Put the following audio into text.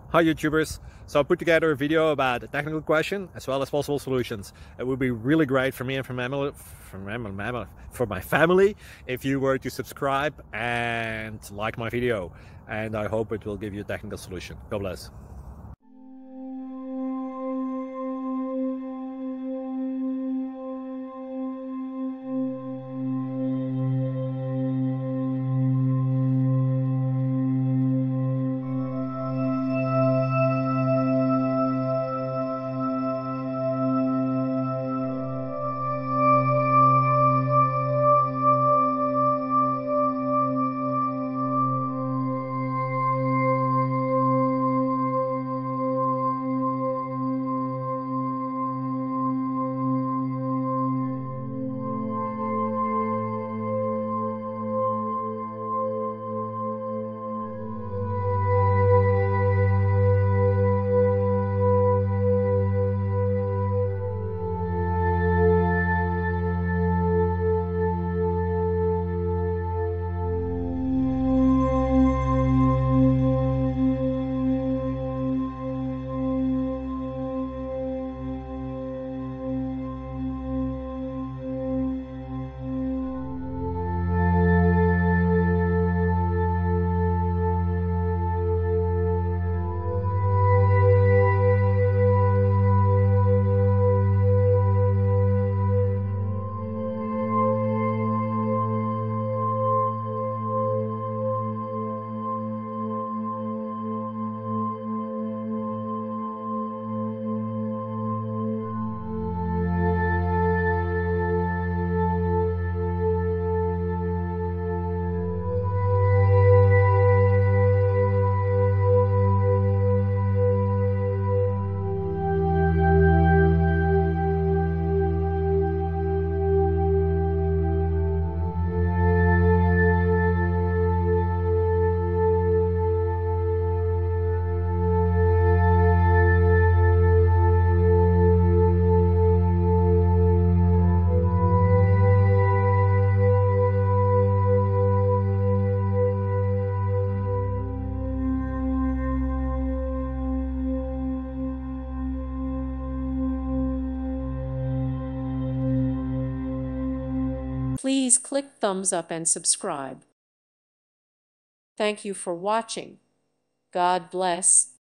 Hi YouTubers! So I put together a video about a technical question as well as possible solutions. It would be really great for me and for my family if you were to subscribe and like my video, and I hope it will give you a technical solution. God bless. Please click thumbs up and subscribe. Thank you for watching. God bless.